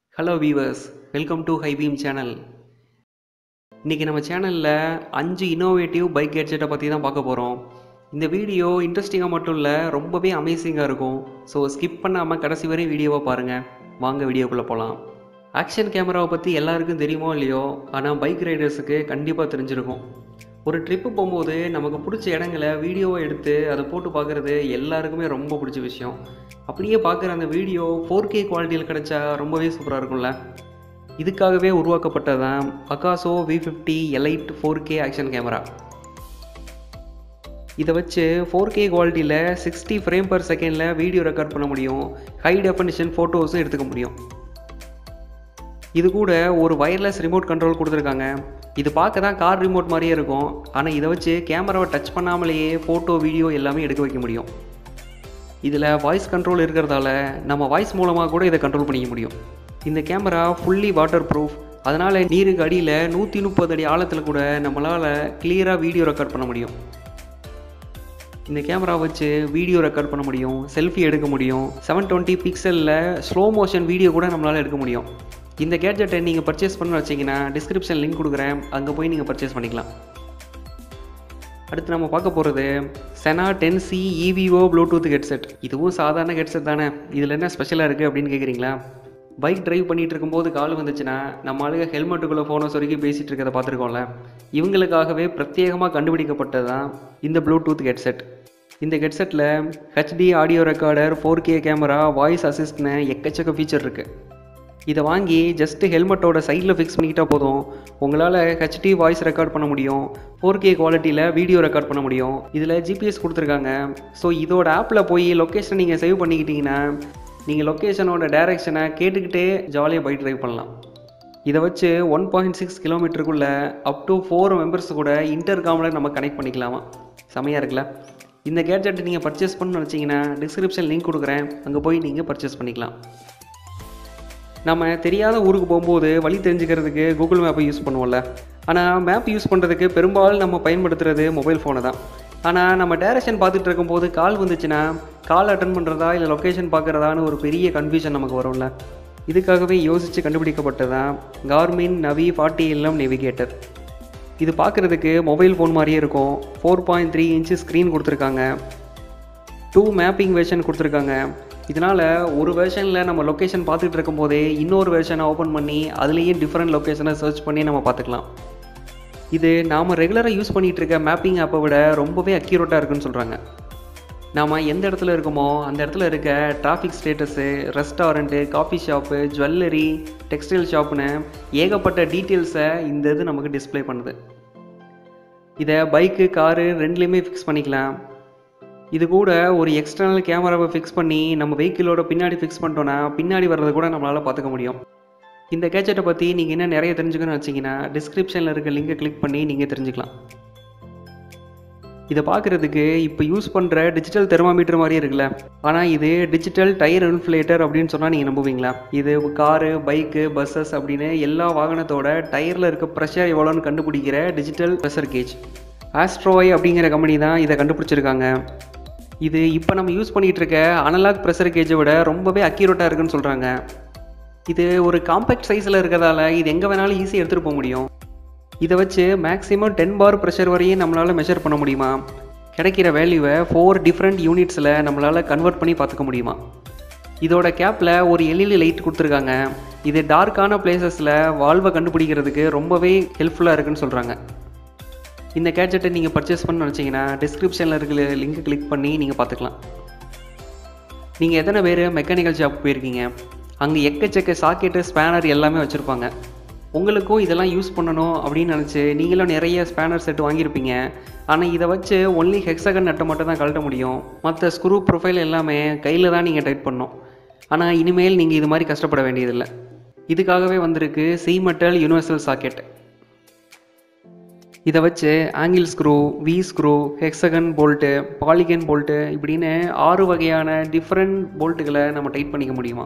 Hello viewers, welcome to high beam channel. இன்றைக்கி நம்ம சேனலில் 5 இன்னோவேட்டிவ் பைக் கேட்ஜெட்டை பற்றி தான் பார்க்க போகிறோம். இந்த வீடியோ இன்ட்ரெஸ்டிங்காக மட்டும் இல்லை, ரொம்பவே அமேசிங்காக இருக்கும். ஸோ ஸ்கிப் பண்ணாமல் கடைசி வரை வீடியோவை பாருங்கள். வாங்க வீடியோக்குள்ளே போகலாம். ஆக்ஷன் கேமராவை பற்றி எல்லாருக்கும் தெரியுமோ இல்லையோ, ஆனால் பைக் ரைடர்ஸுக்கு கண்டிப்பாக தெரிஞ்சிருக்கும். ஒரு ட்ரிப்பு போகும்போது நமக்கு பிடிச்ச இடங்களை வீடியோவை எடுத்து அதை போட்டு பார்க்குறது எல்லாருக்குமே ரொம்ப பிடிச்ச விஷயம். அப்படியே பார்க்குற அந்த வீடியோ 4K குவாலிட்டியில் கிடைச்சா ரொம்பவே சூப்பராக இருக்கும்ல. இதுக்காகவே உருவாக்கப்பட்டதான் Akaso V50 Elite 4K action camera. இதை வச்சு 4K குவாலிட்டியில் 60 ஃப்ரேம் பர் செகண்டில் வீடியோ ரெக்கார்ட் பண்ண முடியும். ஹை டெஃபினிஷன் ஃபோட்டோஸும் எடுத்துக்க முடியும். இது கூட ஒரு வயர்லெஸ் ரிமோட் கண்ட்ரோல் கொடுத்துருக்காங்க. இது பார்க்க தான் கார் ரிமோட் மாதிரியே இருக்கும். ஆனால் இதை வச்சு கேமராவை டச் பண்ணாமலேயே ஃபோட்டோ வீடியோ எல்லாமே எடுக்க வைக்க முடியும். இதில் வாய்ஸ் கண்ட்ரோல் இருக்கிறதால நம்ம வாய்ஸ் மூலமாக கூட இதை கண்ட்ரோல் பண்ணிக்க முடியும். இந்த கேமரா ஃபுல்லி வாட்டர் ப்ரூஃப். அதனால் நீருக்கு அடியில் 130 அடி ஆழத்தில் கூட நம்மளால் கிளியராக வீடியோ ரெக்கார்ட் பண்ண முடியும். இந்த கேமரா வச்சு வீடியோ ரெக்கார்ட் பண்ண முடியும், செல்ஃபி எடுக்க முடியும், 720 பிக்சலில் ஸ்லோ மோஷன் வீடியோ கூட நம்மளால் எடுக்க முடியும். இந்த கேட்ஜெட்டை நீங்கள் பர்ச்சேஸ் பண்ண வச்சிங்கன்னா டிஸ்கிரிப்ஷன் லிங்க் கொடுக்குறேன், அங்கே போய் நீங்கள் பர்ச்சேஸ் பண்ணிக்கலாம். அடுத்து நம்ம பார்க்க போகிறது செனா 10C EVO Blutooth Headset. இதுவும் சாதாரண ஹெட்செட் தானே, இதில் என்ன ஸ்பெஷலாக இருக்குது அப்படின்னு கேட்குறீங்களா? பைக் ட்ரைவ் பண்ணிகிட்டு இருக்கும்போது கால் வந்துச்சுன்னா நம்ம ஆளுங்க ஹெல்மெட்டுக்குள்ளே ஃபோனை சொருக்கி பேசிகிட்டு இருக்கிறத பார்த்துருக்கோம்ல. இவங்களுக்காகவே பிரத்யேகமாக கண்டுபிடிக்கப்பட்டது தான் இந்த ப்ளூடூத் ஹெட்செட். இந்த ஹெட்செட்டில் HD audio recorder, 4K camera, voice அசிஸ்ட்னு எக்கச்சக்க ஃபீச்சர் இருக்குது. இதை வாங்கி ஜஸ்ட்டு ஹெல்மெட்டோட சைடில் ஃபிக்ஸ் பண்ணிக்கிட்டால் போதும். உங்களால் HD வாய்ஸ் ரெக்கார்ட் பண்ண முடியும், 4K குவாலிட்டியில் வீடியோ ரெக்கார்ட் பண்ண முடியும். இதில் GPS கொடுத்துருக்காங்க. ஸோ இதோட ஆப்பில் போய் லொக்கேஷனை நீங்கள் சேவ் பண்ணிக்கிட்டீங்கன்னா நீங்கள் லொக்கேஷனோட டைரெக்ஷனை கேட்டுக்கிட்டே ஜாலியாக பைக் ட்ரைவ் பண்ணலாம். இதை வச்சு 1.6 கிலோமீட்டருக்குள்ளே அப் டு 4 மெம்பர்ஸ் கூட இன்டர்காமில் நம்ம கனெக்ட் பண்ணிக்கலாமா. செமையாக இருக்குல்ல. இந்த கேட்ஜெட்டை நீங்கள் பர்ச்சேஸ் பண்ணணும்னு வச்சிங்கன்னா டிஸ்கிரிப்ஷன் லிங்க் கொடுக்குறேன், அங்கே போய் நீங்கள் பர்ச்சேஸ் பண்ணிக்கலாம். நம்ம தெரியாத ஊருக்கு போகும்போது வழி தெரிஞ்சுக்கிறதுக்கு கூகுள் மேப்பை யூஸ் பண்ணுவோம்ல. ஆனால் மேப் யூஸ் பண்ணுறதுக்கு பெரும்பாலும் நம்ம பயன்படுத்துகிறது மொபைல் ஃபோனை தான். ஆனால் நம்ம டைரக்ஷன் பார்த்துட்டு இருக்கும்போது கால் வந்துச்சுன்னா கால் அட்டன் பண்ணுறதா இல்லை லொக்கேஷன் பார்க்குறதான்னு ஒரு பெரிய கன்ஃபியூஷன் நமக்கு வரும்ல. இதுக்காகவே யோசித்து கண்டுபிடிக்கப்பட்டது தான் Garmin Nuvi 40mm navigator. இது பார்க்குறதுக்கு மொபைல் ஃபோன் மாதிரியே இருக்கும். 4.3 இன்ச்சு ஸ்க்ரீன் கொடுத்துருக்காங்க. 2 மேப்பிங் வெர்ஷன் கொடுத்துருக்காங்க. இதனால் ஒரு வெர்ஷனில் நம்ம லொக்கேஷன் பார்த்துட்டு இருக்கும் போதே இன்னொரு வெர்ஷனை ஓப்பன் பண்ணி அதுலேயே டிஃப்ரெண்ட் லொக்கேஷனை சர்ச் பண்ணி நம்ம பார்த்துக்கலாம். இது நாம் ரெகுலராக யூஸ் பண்ணிகிட்டு இருக்க மேப்பிங் ஆப்பை விட ரொம்பவே அக்யூரேட்டாக இருக்குன்னு சொல்கிறாங்க. நாம் எந்த இடத்துல இருக்கோமோ அந்த இடத்துல இருக்க traffic status, restaurant, coffee shop, jewellery, textile ஷாப்புன்னு ஏகப்பட்ட டீட்டெயில்ஸை இந்த இது நமக்கு டிஸ்பிளே பண்ணுது. இதை பைக்கு, காரு ரெண்டுலேயுமே ஃபிக்ஸ் பண்ணிக்கலாம். இது கூட ஒரு எக்ஸ்டர்னல் கேமராவை ஃபிக்ஸ் பண்ணி நம்ம வெஹிக்கிளோட பின்னாடி ஃபிக்ஸ் பண்ணிட்டோன்னா பின்னாடி வர்றது கூட நம்மளால் பார்த்துக்க முடியும். இந்த கேட்ஜெட்டை பற்றி நீங்கள் என்ன நிறைய தெரிஞ்சுக்கணும்னு வச்சிங்கன்னா டிஸ்கிரிப்ஷனில் இருக்க லிங்கை கிளிக் பண்ணி நீங்கள் தெரிஞ்சுக்கலாம். இதை பார்க்குறதுக்கு இப்போ யூஸ் பண்ணுற டிஜிட்டல் தெர்மாமீட்டர் மாதிரியே இருக்குல்ல. ஆனால் இது டிஜிட்டல் டயர் இன்ஃப்ளேட்டர் அப்படின்னு சொன்னால் நீங்கள் நம்புவீங்களா? இது காரு, பைக்கு, பஸ்ஸஸ் அப்படின்னு எல்லா வாகனத்தோட டயரில் இருக்க ப்ரெஷர் எவ்வளோன்னு கண்டுபிடிக்கிற டிஜிட்டல் ப்ரெஷர் கேஜ். ஆஸ்ட்ரோய் அப்படிங்கிற கம்பெனி தான் இதை கண்டுபிடிச்சிருக்காங்க. இது இப்போ நம்ம யூஸ் பண்ணிகிட்டு இருக்க அனலாக் ப்ரெஷர் கேஜை விட ரொம்பவே அக்யூரேட்டாக இருக்குன்னு சொல்கிறாங்க. இது ஒரு காம்பேக்ட் சைஸில் இருக்கிறதால இது எங்கே வேணாலும் ஈஸியாக எடுத்துகிட்டு போக முடியும். இதை வச்சு மேக்ஸிமம் 10 bar ப்ரெஷர் வரையும் நம்மளால் மெஷர் பண்ண முடியுமா. கிடைக்கிற வேல்யூவை 4 டிஃப்ரெண்ட் யூனிட்ஸில் நம்மளால் கன்வெர்ட் பண்ணி பார்த்துக்க முடியுமா. இதோட கேப்பில் ஒரு LED லைட் கொடுத்துருக்காங்க. இது டார்க்கான பிளேசஸில் வால்வை கண்டுபிடிக்கிறதுக்கு ரொம்பவே ஹெல்ப்ஃபுல்லாக இருக்குன்னு சொல்கிறாங்க. இந்த கேட்ஜெட்டை நீங்கள் பர்ச்சேஸ் பண்ண நினச்சிங்கன்னா டிஸ்கிரிப்ஷனில் இருக்கிற லிங்க் கிளிக் பண்ணி நீங்கள் பார்த்துக்கலாம். நீங்கள் எத்தனை பேர் மெக்கானிக்கல் ஷாப் போயிருக்கீங்க? அங்கே எக்கச்சக்க சாக்கெட்டு, ஸ்பேனர் எல்லாமே வச்சுருப்பாங்க. உங்களுக்கும் இதெல்லாம் யூஸ் பண்ணணும் அப்படின்னு நினச்சி நீங்களும் நிறைய ஸ்பேனர் செட் வாங்கியிருப்பீங்க. ஆனால் இதை வச்சு ஒன்லி ஹெக்ஸகன் நட்டை மட்டும் தான் கழட்ட முடியும். மற்ற ஸ்க்ரூ ப்ரொஃபைல் எல்லாமே கையில் தான் நீங்கள் டைட் பண்ணணும். ஆனால் இனிமேல் நீங்கள் இது மாதிரி கஷ்டப்பட வேண்டியதில்லை. இதுக்காகவே வந்திருக்கு C-metal யூனிவர்சல் சாக்கெட். இதை வச்சு angle screw, V screw, hexagon bolt, polygon bolt இப்படின்னு 6 வகையான டிஃப்ரெண்ட் போல்ட்டுகளை நம்ம டைட் பண்ணிக்க முடியுமா.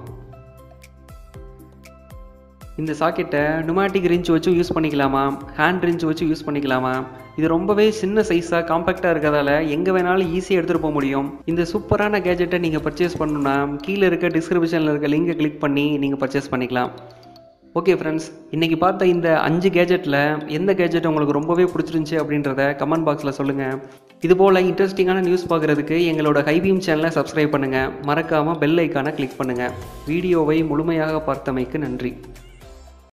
இந்த சாக்கெட்டை நுமேட்டிக் ரிஞ்ச் வச்சு யூஸ் பண்ணிக்கலாமா, ஹேண்ட் ரிஞ்ச் வச்சு யூஸ் பண்ணிக்கலாமா, இது ரொம்பவே சின்ன சைஸாக காம்பேக்டாக இருக்கிறதால எங்கே வேணாலும் ஈஸியாக எடுத்துகிட்டு போக முடியும். இந்த சூப்பரான கேஜெட்டை நீங்கள் பர்ச்சேஸ் பண்ணணுன்னா கீழே இருக்க டிஸ்கிரிப்ஷனில் இருக்க லிங்கை கிளிக் பண்ணி நீங்கள் பர்ச்சேஸ் பண்ணிக்கலாம். ஓகே ஃப்ரெண்ட்ஸ், இன்றைக்கி பார்த்த இந்த 5 கேஜெட்டில் எந்த கேஜெட் உங்களுக்கு ரொம்பவே பிடிச்சிருந்துச்சி அப்படின்றத கமெண்ட் பாக்ஸில் சொல்லுங்கள். இதுபோல் இன்ட்ரெஸ்டிங்கான நியூஸ் பார்க்குறதுக்கு எங்களோட ஹைபீம் சேனலை சப்ஸ்கிரைப் பண்ணுங்கள். மறக்காமல் பெல் ஐக்கானை கிளிக் பண்ணுங்கள். வீடியோவை முழுமையாக பார்த்தமைக்கு நன்றி.